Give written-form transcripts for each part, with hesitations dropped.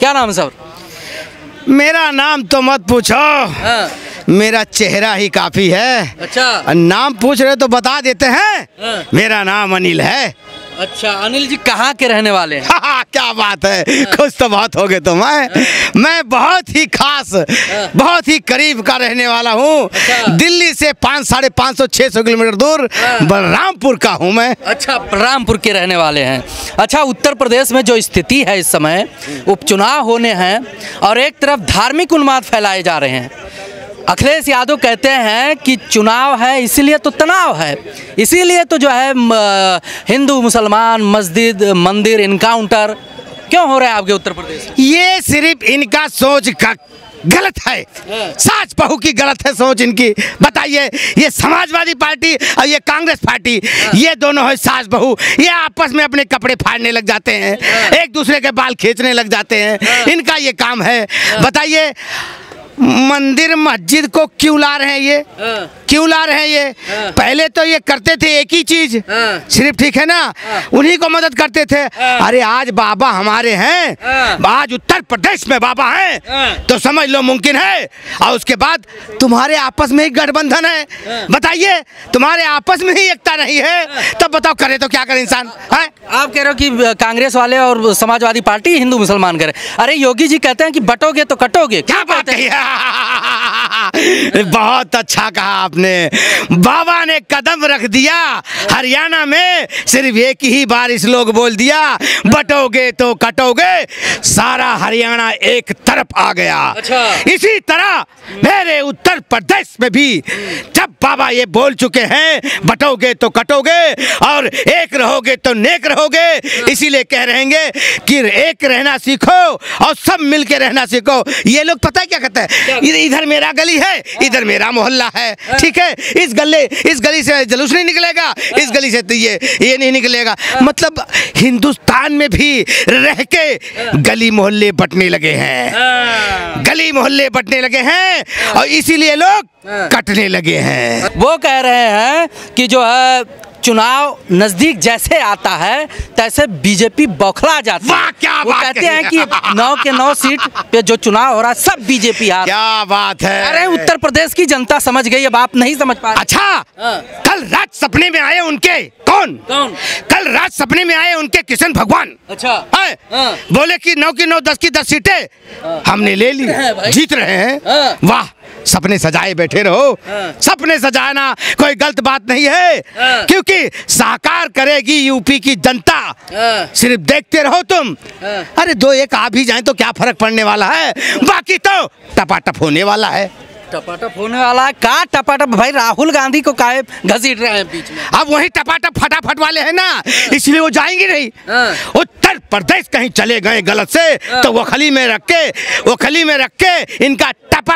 क्या नाम है सर? मेरा नाम तो मत पूछो। मेरा चेहरा ही काफी है। अच्छा, नाम पूछ रहे तो बता देते हैं। मेरा नाम अनिल है। अच्छा, अनिल जी कहाँ के रहने वाले हैं? क्या बात है, खुश तो बहुत हो गए तो मैं बहुत ही खास, बहुत ही करीब का रहने वाला हूँ। दिल्ली से 500-550-600 किलोमीटर दूर बलरामपुर का हूँ मैं। अच्छा, बलरामपुर के रहने वाले हैं। अच्छा, उत्तर प्रदेश में जो स्थिति है इस समय, उपचुनाव होने हैं और एक तरफ धार्मिक उन्माद फैलाए जा रहे हैं। अखिलेश यादव कहते हैं कि चुनाव है इसीलिए तो तनाव है, इसीलिए तो जो है हिंदू मुसलमान मस्जिद मंदिर इनकाउंटर क्यों हो रहा है आपके उत्तर प्रदेश? ये सिर्फ इनका सोच का गलत है। सास बहू की गलत है सोच इनकी। बताइए, ये समाजवादी पार्टी और ये कांग्रेस पार्टी, ये दोनों है सास बहू। ये आपस में अपने कपड़े फाड़ने लग जाते हैं, एक दूसरे के बाल खींचने लग जाते हैं। इनका ये काम है। बताइए, मंदिर मस्जिद को क्यों ला रहे हैं ये? क्यों ला रहे हैं ये? पहले तो ये करते थे एक ही चीज सिर्फ, ठीक है ना, उन्हीं को मदद करते थे। अरे आज बाबा हमारे हैं, आज उत्तर प्रदेश में बाबा हैं, तो समझ लो मुमकिन है। और उसके बाद तुम्हारे आपस में ही गठबंधन है। बताइए, तुम्हारे आपस में ही एकता नहीं है, तब बताओ करे तो क्या करे इंसान? है आप कह रहे हो कि कांग्रेस वाले और समाजवादी पार्टी हिंदू मुसलमान करे। अरे योगी जी कहते हैं कि बटोगे तो कटोगे। क्या बात है? बहुत अच्छा कहा आपने। बाबा ने कदम रख दिया हरियाणा में, सिर्फ एक ही बार इस लोग बोल दिया बटोगे तो कटोगे, सारा हरियाणा एक तरफ आ गया। अच्छा। इसी तरह मेरे उत्तर प्रदेश में भी जब बाबा ये बोल चुके हैं बटोगे तो कटोगे और एक रहोगे तो नेक रहोगे, इसीलिए कह रहेंगे कि एक रहना सीखो और सब मिलके रहना सीखो। ये लोग पता है क्या कहते हैं? इधर मेरा गली है, इधर मेरा मोहल्ला है, ठीक है, इस गली से जुलूस नहीं निकलेगा, इस गली से तो ये नहीं निकलेगा। मतलब हिंदुस्तान में भी रह के गली मोहल्ले बंटने लगे हैं, गली मोहल्ले बंटने लगे हैं और इसीलिए लोग कटने लगे हैं। वो कह रहे हैं कि जो है चुनाव नजदीक जैसे आता है तैसे बीजेपी बौखला जाती है। क्या वो बात कहते हैं कि 9 के 9 सीट पे जो चुनाव हो रहा है सब बीजेपी आ रहा है। क्या बात है? अरे उत्तर प्रदेश की जनता समझ गई, अब आप नहीं समझ पा रहे। अच्छा, कल रात सपने में आए उनके कौन? कल रात सपने में आए उनके किशन भगवान। अच्छा है? बोले कि 9 की 9 10 की 10 सीटें हमने ले ली, जीत रहे हैं। वाह, सपने सजाए बैठे रहो। सपने सजाना कोई गलत बात नहीं है, क्योंकि साकार करेगी यूपी की जनता। सिर्फ देखते रहो तुम। अरे 2-1 आ भी जाए तो क्या फर्क पड़ने वाला है, बाकी तो टपाटप होने वाला है। टपाटप होने वाला है? का टपाटप भाई? राहुल गांधी को काहे घसीट रहे हैं बीच में? अब वही टपाटप फटाफट वाले हैं ना, इसलिए वो जाएंगे नहीं। उत्तर प्रदेश कहीं चले गए गलत से तो वो खली में रख के इनका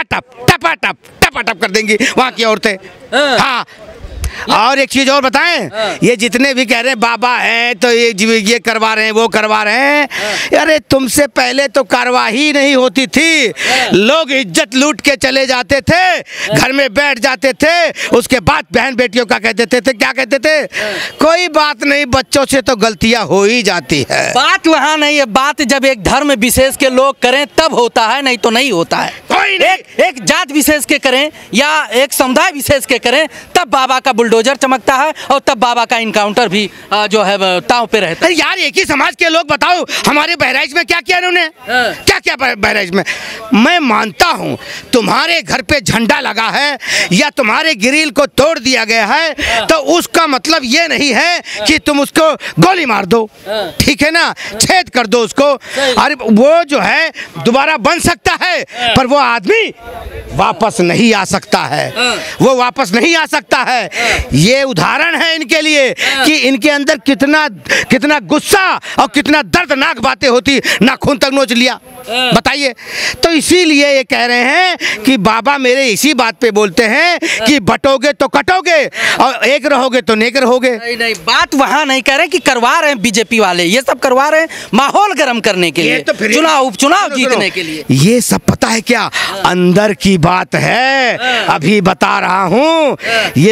टपाटप कर देंगी वहाँ की औरतें। हाँ, और एक चीज और बताएं, ये जितने भी कह रहे हैं बाबा हैं तो ये करवा रहे हैं वो करवा रहे हैं, अरे तुमसे पहले तो कार्रवाई नहीं होती थी, लोग इज्जत लूट के चले जाते थे, घर में बैठ जाते थे, उसके बाद बहन बेटियों का कहते थे, क्या कहते थे? कोई बात नहीं, बच्चों से तो गलतियां हो ही जाती है। बात वहाँ नहीं है, बात जब एक धर्म विशेष के लोग करें तब होता है, नहीं तो नहीं होता है। एक जात विशेष के करें या एक समुदाय विशेष के करें तब बाबा का बुलडोजर चमकता है और तब बाबा का इनकाउंटर भी जो है ताव पे रहता है। यार एक ही समाज के लोग बताओ हमारे बहराइच में क्या किया इन्होंने? क्या बहराइच में? मैं मानता हूँ तुम्हारे घर पे झंडा लगा है या तुम्हारे ग्रिल को तोड़ दिया गया है तो उसका मतलब ये नहीं है कि तुम उसको गोली मार दो, ठीक है ना, छेद कर दो उसको। अरे वो जो है दोबारा बन सकता है पर वो आदमी वापस नहीं आ सकता है, वो वापस नहीं आ सकता है। ये उदाहरण है इनके लिए कि इनके अंदर कितना गुस्सा और कितना दर्दनाक बातें होती, नाखून तक नोच लिया। बताइए, तो इसीलिए ये कह रहे हैं कि बाबा मेरे इसी बात पे बोलते हैं कि बटोगे तो कटोगे और एक रहोगे तो नेक रहोगे। नहीं, बात वहाँ नहीं कह रहे कि करवा रहे हैं बीजेपी वाले, ये सब करवा रहे हैं माहौल गर्म करने के लिए, तो चुनाव उपचुनाव जीतने के लिए। ये सब पता है क्या अंदर की बात है, अभी बता रहा हूँ। ये सारे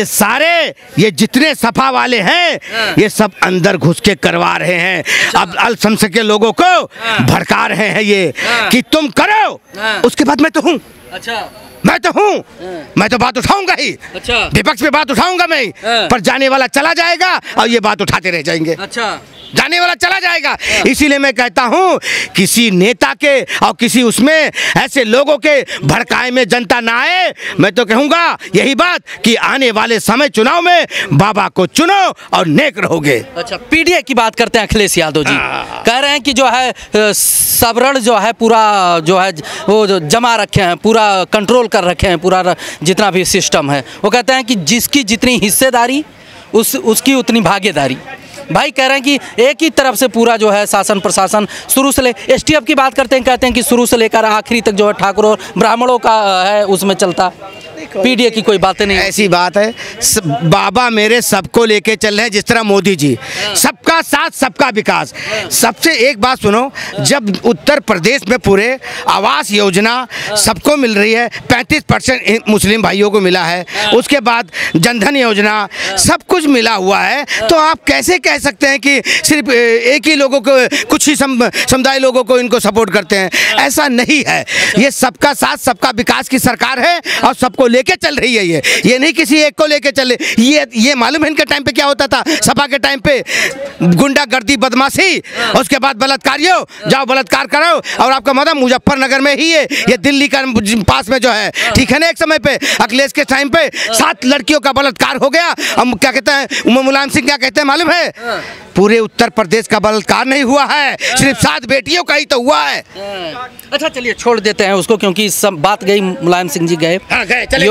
अरे ये जितने सपा वाले हैं ये सब अंदर घुस के करवा रहे हैं। अब अल्पसंख्यक के लोगों को भड़का रहे हैं ये कि तुम करो, उसके बाद मैं तो हूँ। अच्छा, मैं तो हूँ, मैं तो बात उठाऊंगा ही। अच्छा, विपक्ष पे बात उठाऊंगा मैं, पर जाने वाला चला जाएगा और ये बात उठाते रह जाएंगे। अच्छा, जाने वाला चला जाएगा। इसीलिए मैं कहता हूं किसी नेता के और किसी उसमें ऐसे लोगों के भड़काए में जनता ना आए। मैं तो कहूंगा यही बात कि आने वाले समय चुनाव में बाबा को चुनो और नेक रहोगे। अच्छा, पीडीए की बात करते हैं अखिलेश यादव जी। कह रहे हैं कि जो है सबरण जो है पूरा जो है वो जमा रखे हैं, पूरा कंट्रोल कर रखे हैं, पूरा जितना भी सिस्टम है। वो कहते हैं कि जिसकी जितनी हिस्सेदारी उसकी उतनी भागीदारी। भाई कह रहे हैं कि एक ही तरफ से पूरा जो है शासन प्रशासन शुरू से ले एसटीएफ की बात करते हैं, कहते हैं कि शुरू से लेकर आखिरी तक जो है ठाकुर और ब्राह्मणों का है उसमें चलता। पीडीए की कोई बातें नहीं। ऐसी बात है, बाबा मेरे सबको लेके चल रहे हैं जिस तरह मोदी जी, सबका साथ सबका विकास। सबसे एक बात सुनो, जब उत्तर प्रदेश में पूरे आवास योजना सबको मिल रही है, 35% मुस्लिम भाइयों को मिला है, उसके बाद जनधन योजना सब कुछ मिला हुआ है, तो आप कैसे कह सकते हैं कि सिर्फ एक ही लोगों को, कुछ ही समुदाय लोगों को इनको सपोर्ट करते हैं? ऐसा नहीं है। ये सबका साथ सबका विकास की सरकार है और सबको लेके चल रही है। ये नहीं किसी एक को लेके चले। ये मालूम है इनके टाइम पे क्या होता था? सपा के टाइम पे गुंडागर्दी बदमाशी, उसके बाद बलात्कारियों, जाओ बलात्कार करो। और आपका मतलब मुजफ्फरनगर में ही ये दिल्ली का पास में जो है, ठीक है ना, एक समय पे अखिलेश के टाइम पे 7 लड़कियों का बलात्कार हो गया। हम क्या कहते हैं, मुलायम सिंह क्या कहते हैं मालूम है? पूरे उत्तर प्रदेश का बलात्कार नहीं हुआ है, सिर्फ 7 बेटियों का ही तो हुआ है। अच्छा चलिए छोड़ देते हैं उसको, क्योंकि सब बात गई, मुलायम सिंह जी गए। हाँ, गए, चले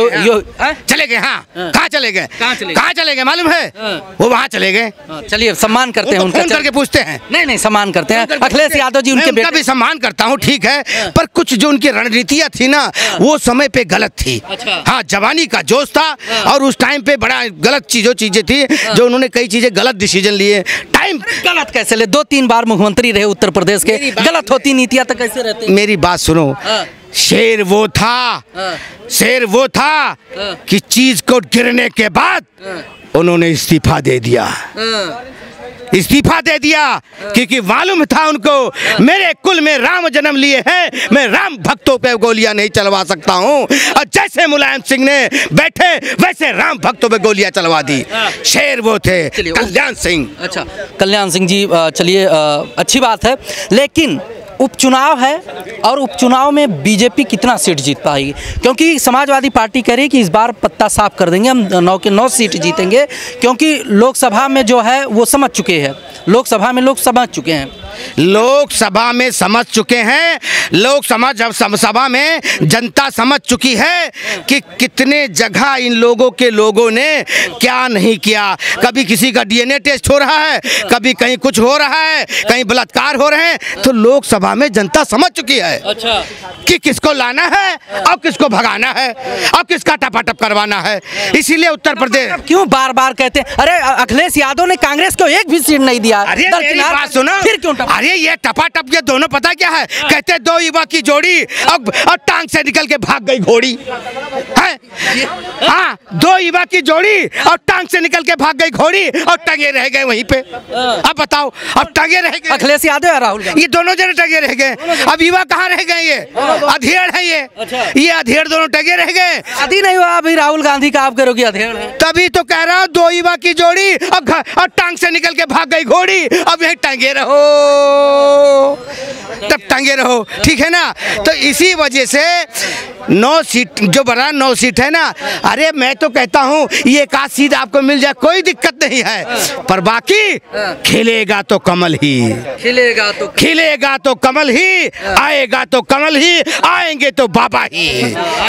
गए। हाँ, कहाँ चले गए? कहाँ चले गए मालूम है? वो वहाँ चले गए। चलिए सम्मान करते हैं उनका, फोन करके पूछते हैं। नहीं सम्मान करते हैं अखिलेश यादव जी, उनके बेटे भी सम्मान करता हूँ, ठीक है, पर कुछ जो उनकी रणनीतियाँ थी ना, वो समय पे गलत थी। हाँ, जवानी का जोश था और उस टाइम पे बड़ा गलत चीजें थी, जो उन्होंने कई चीजें गलत डिसीजन लिए। टाइम गलत कैसे ले? 2-3 बार मुख्यमंत्री रहे उत्तर प्रदेश के, गलत होती नीतियाँ तो कैसे रहती? मेरी बात सुनो, शेर वो था कि चीज को गिरने के बाद उन्होंने इस्तीफा दे दिया। क्योंकि मालूम था उनको, मेरे कुल में राम जन्म लिए हैं, मैं राम भक्तों पे गोलियां नहीं चलवा सकता हूं। और जैसे मुलायम सिंह ने बैठे वैसे राम भक्तों पे गोलियां चलवा दी। शेर वो थे कल्याण सिंह। अच्छा कल्याण सिंह जी, चलिए अच्छी बात है, लेकिन उपचुनाव है और उपचुनाव में बीजेपी कितना सीट जीत पाएगी? क्योंकि समाजवादी पार्टी कह रही है कि इस बार पत्ता साफ कर देंगे, हम 9 के 9 सीट जीतेंगे, क्योंकि लोकसभा में जो है वो समझ चुके हैं, लोकसभा में लोग समझ चुके हैं। लोकसभा में समझ चुके हैं, सभा में जनता समझ चुकी है कि कितने जगह इन लोगों ने क्या नहीं किया। कभी किसी का डीएनए टेस्ट हो रहा है, कभी कहीं कुछ हो रहा है, कहीं बलात्कार हो रहे हैं, तो लोकसभा में जनता समझ चुकी है। अच्छा, कि किसको लाना है और किसको भगाना है और किसका टपाटप करवाना है। इसीलिए उत्तर प्रदेश क्यों बार बार कहते हैं, अरे अखिलेश यादव ने कांग्रेस को एक भी सीट नहीं दिया। अरे मेरी बात सुनो, फिर क्यों? अरे ये टपाटप ये दोनों पता क्या है? कहते 2 युवा की जोड़ी और टांग से निकल के भाग गई घोड़ी है। हाँ, 2 युवा की जोड़ी और टांग से निकल के भाग गई घोड़ी और टंगे रह गए वहीं पे। अब बताओ, अब टंगे रह गए अखिलेश यादव या राहुल गांधी, ये दोनों जने टंगे रह गए। अब युवा कहाँ रह गए? ये अधेड़ है। ये अधेड़ दोनों टंगे रह गए। शादी नहीं हुआ अभी राहुल गांधी का, आप करोगे अधेड़ है? तभी तो कह रहा हूँ, 2 युवा की जोड़ी और टांग से निकल के भाग गई घोड़ी। अब यही टंगे रहो, तब टंगे रहो, ठीक है ना? तो इसी वजह से 9 सीट जो बना, 9 सीट है ना। अरे मैं तो कहता हूँ ये 1 सीट आपको मिल जाए, कोई दिक्कत नहीं है, पर बाकी खिलेगा तो कमल ही, खिलेगा तो कमल ही, आएगा तो कमल ही, आएंगे तो बाबा ही।